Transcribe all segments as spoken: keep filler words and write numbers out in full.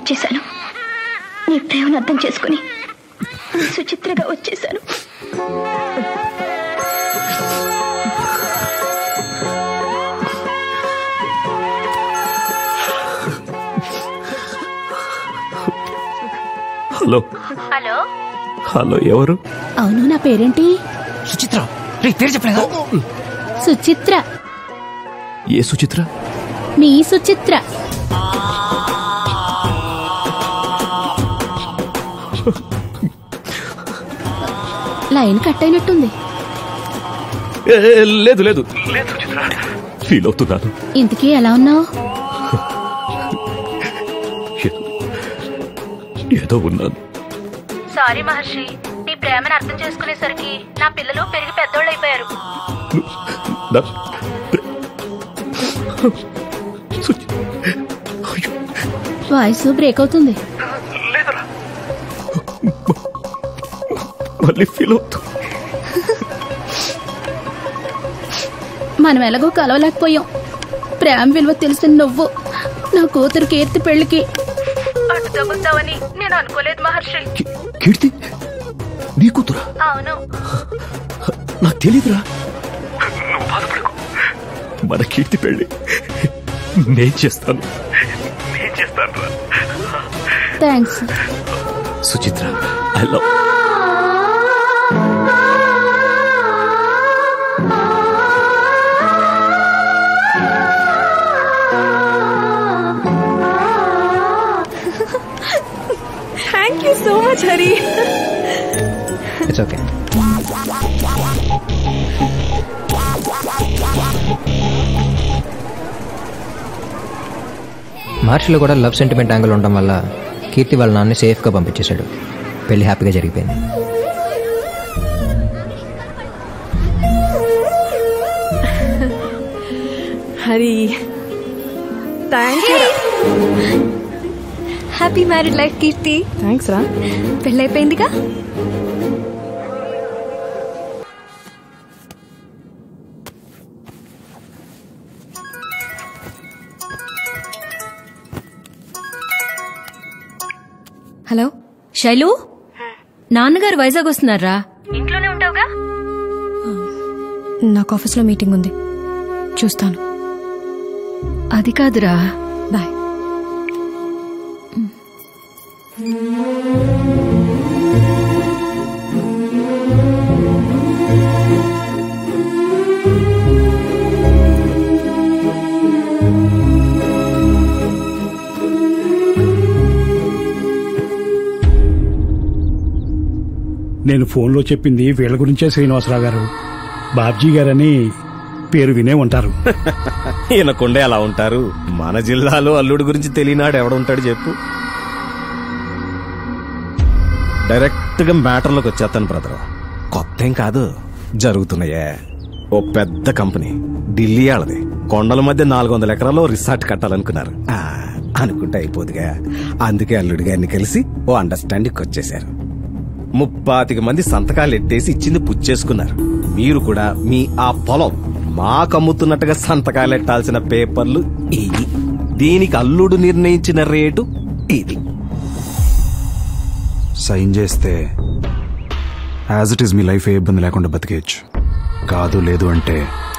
వచ్చేసాను. నీ ప్రేమను అర్థం చేసుకుని సుచిత్రగా వచ్చేసాను. హలో హలో హలో ఎవరు? అవును, నా పేరేంటి? సుచిత్ర. పేరు చెప్పలేదా? సుచిత్ర. ఏ సుచిత్ర? మీ సుచిత్ర. లైన్ కట్ అయినట్టుంది. లేదు లేదు ఫీల్ అవుతున్నాను. ఇంతకీ ఎలా ఉన్నావు? ఏదో ఉన్నాను. సారీ మహర్షి, నీ ప్రేమను అర్థం చేసుకునేసరికి నా పిల్లలు పెరిగి పెద్దోళ్ళు అయిపోయారు. వాయిస్ బ్రేక్ అవుతుంది. మళ్ళీ ఫీల్ అవుతుంది. మనం ఎలాగో కలవలేకపోయాం. ప్రేమ విలువ తెలిసిన నువ్వు నా కూతురు కీర్తి పెళ్లికి అటు తగ్గుతావని నేను అనుకోలేదు మహర్షి. కీర్తి నీ కూతురా? అవును. నాకు తెలీదురా. నువ్వు బాధపడకు. మన కీర్తి పెళ్లి నేను చేస్తాను. నేను చేస్తాను. Thanks Suchitra. I love. Thank you so much, Hari. It's okay. మార్చిలో కూడా లవ్ సెంటిమెంట్ యాంగిల్ ఉండడం వల్ల కీర్తి వాళ్ళ నాన్ని సేఫ్గా పంపించేశాడు. పెళ్లి హ్యాపీగా జరిగిపోయింది. Hari, thank you. Happy married life Keerthi. Thanks రా. పెళ్ళైపోయిందిగా. హలో శైలు, నాన్నగారు వైజాగ్ వస్తున్నారా? ఇంట్లోనే ఉంటావుగా? నాకు ఆఫీస్లో మీటింగ్ ఉంది, చూస్తాను. అది కాదురా. బాయ్. నేను ఫోన్లో చెప్పింది వీళ్ళ గురించే శ్రీనివాసరావు గారు. బాబ్జీ గారని పేరు వినే ఉంటారు. ఈయనకుండే అలా ఉంటారు. మన జిల్లాలో అల్లుడి గురించి తెలియనాడు ఎవడుంటాడు చెప్పు. డైరెక్ట్ గా మ్యాటర్లోకి వచ్చేస్తాను బ్రదర్. కొత్త ఏం కాదు, జరుగుతున్నాయే. ఓ పెద్ద కంపెనీ ఢిల్లీ వాళ్ళది. కొండల మధ్య నాలుగు వందల ఎకరాల్లో రిసార్ట్ కట్టాలనుకున్నారు. అనుకుంటే అయిపోదుగా. అందుకే అల్లుడి గారిని కలిసి ఓ అండర్స్టాండింగ్ వచ్చేశారు. ముప్పాతిక మంది సంతకాలు ఎట్టేసి ఇచ్చింది పుచ్చేసుకున్నారు. మీరు కూడా మీ ఆ పొలం మాకు అమ్ముతున్నట్టుగా సంతకాలు ఎట్టాల్సిన పేపర్లు ఇవి. దీనికి అల్లుడు నిర్ణయించిన రేటు ఇది. సైన్ చేస్తే యాజ్ ఇట్ ఈస్ మీ లైఫ్ ఏ ఇబ్బంది లేకుండా బతికేయచ్చు. కాదు లేదు అంటే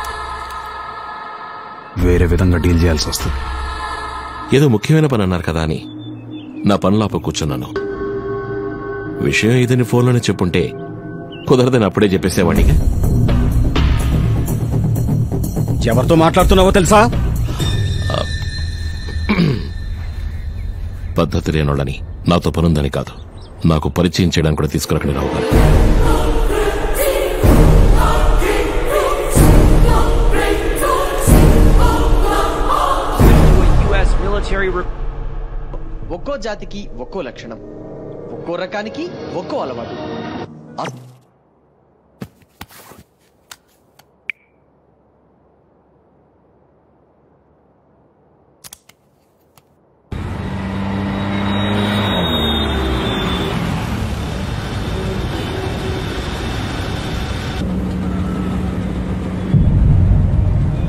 వేరే విధంగా డీల్ చేయాల్సి వస్తుంది. ఏదో ముఖ్యమైన పని అన్నారు కదా అని నా పనులాప కూర్చున్నాను. విషయం ఏదని ఫోన్లోనే చెప్పుంటే కుదరదని అప్పుడే చెప్పేసేవాడిగా. ఎవరితో మాట్లాడుతున్నావో తెలుసా? పద్ధతి లేనోళ్ళని, నాతో పనుందని కాదు, నాకు పరిచయం చేయడానికి కూడా తీసుకురకండి రావు గారు. ఒక్కో జాతికి ఒక్కో లక్షణం, ఒక్కో రకానికి ఒక్కో అలవాటు.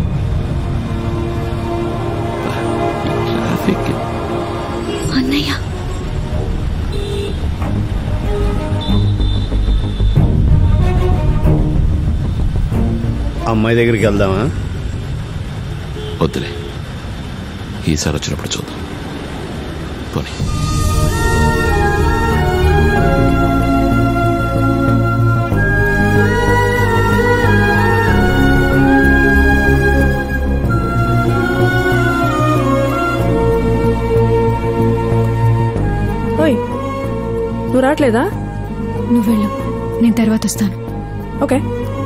అన్నయ్య అమ్మాయి దగ్గరికి వెళ్దామా? వద్దులే, ఈసారి వచ్చినప్పుడు చూద్దాం. పోనీ. ఓయ్, నువ్వు రావట్లేదా? నువ్వు వెళ్ళు, నేను తర్వాత వస్తాను. ఓకే.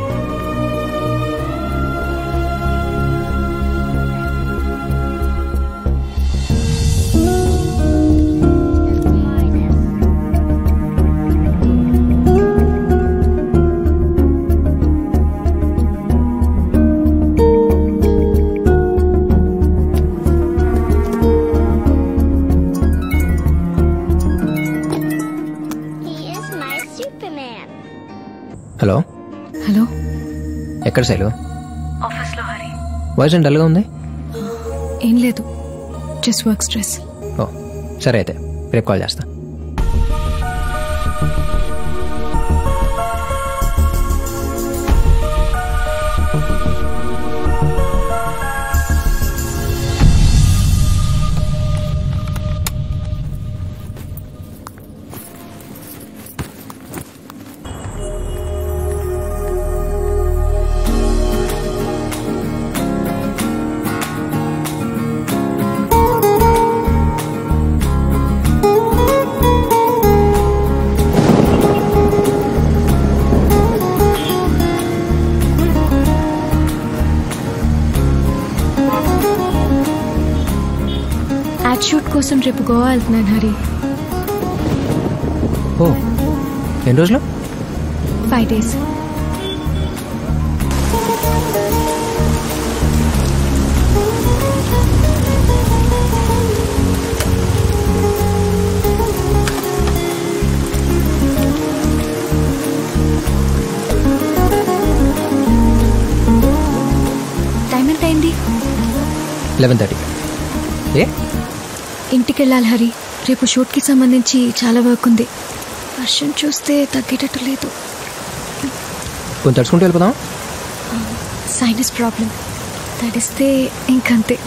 హలో హలో, ఎక్కడ శైలు? ఆఫీస్లో హరి. వాయిస్ ఏంటి డల్గా ఉంది? ఏం లేదు, జస్ట్ వర్క్ స్ట్రెస్. ఓ సరే, అయితే రేపు కాల్ చేస్తా. యాడ్ షూట్ కోసం రేపు గోవా వెళ్తున్నాను హరి. ఓ, ఎన్ని రోజులు? Five days. టైం ఎంత అయింది? Eleven thirty. ఏ ఇంటికి వెళ్ళాలి హరి, రేపు షూట్కి సంబంధించి చాలా వర్క్ ఉంది. వర్షం చూస్తే తగ్గేటట్టు లేదు. కొంచెం తడుచుకుంటూ వెళ్ళిపోదాం. సైనస్ ప్రాబ్లం, తడిస్తే ఇంకంతే.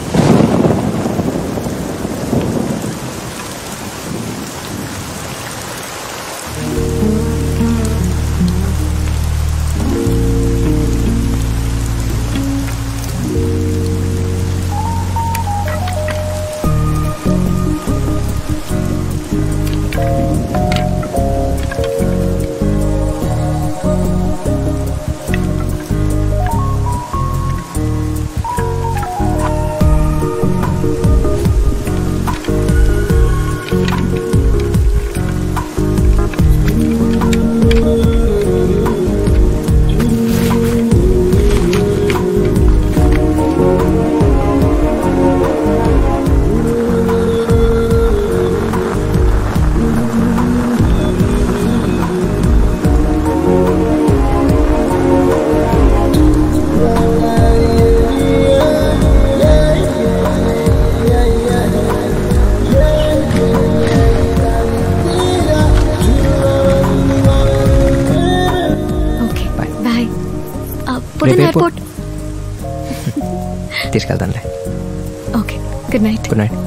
ఎయిర్పోర్ట్ తీసుకెళ్తానులే. Okay, good night. Good night.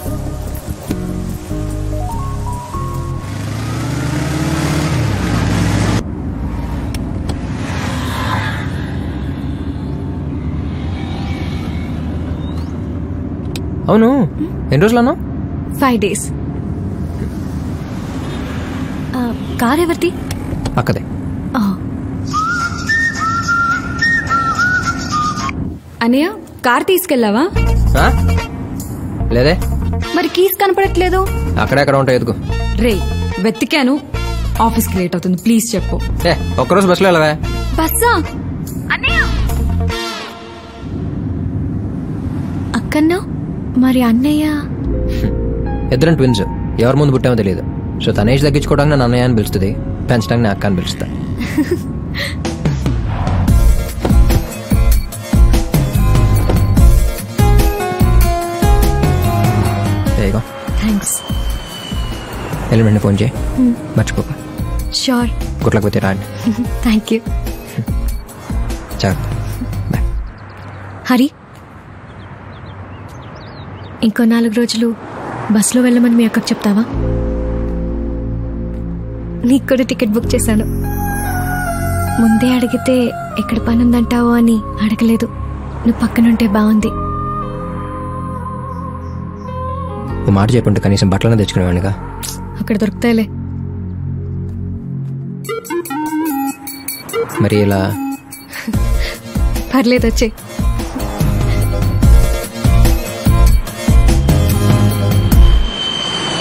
అవును, ఎన్ని రోజులు అన్నావు? Five days. కార్ ఎవరిది? అక్కదే. అన్నయ్య, కార్ తీసుకెళ్ళావా? లేదే. మరి కీస్ కనపడట్లేదు. అక్కడెక్కడ ఉంటాయి, ఎదుగు. రే, వెతికాను. ఆఫీస్కి లేట్ అవుతుంది, ప్లీజ్ చెప్పు. ఏ ఒక్కరోజు బస్సులో వెళ్ళవా? బస్సా? అక్కన్నా మరి అన్నయ్య? ఇద్దరం ట్విన్స్, ఎవరి ముందు పుట్టామో తెలియదు. సో తన ఏజ్ తగ్గించుకోవడానికి నన్ను అన్నయ్య అని పిలుస్తుంది, పెంచడానికి నా అక్క అని పిలుస్తా. థ్యాంక్స్. ఎలిమెంట్ని ఫోన్ చేయి, మర్చిపోక. షూర్. గుట్లకపోతే రాండి. Thank you. జాగ్రత్త. హరి, ఇంకో నాలుగు రోజులు బస్సులో వెళ్ళమని మీ అక్కకు చెప్తావా? నీకు కూడా టికెట్ బుక్ చేశాను. ముందే అడిగితే ఎక్కడ పని ఉందంటావో అని అడగలేదు. నువ్వు పక్కనుంటే బాగుంది. ఓ మాట చెప్పుంటే కనీసం బట్టలను తెచ్చుకునేవాడిగా. అక్కడ దొరుకుతాయిలే. మరి ఇలా పర్లేదు, వచ్చే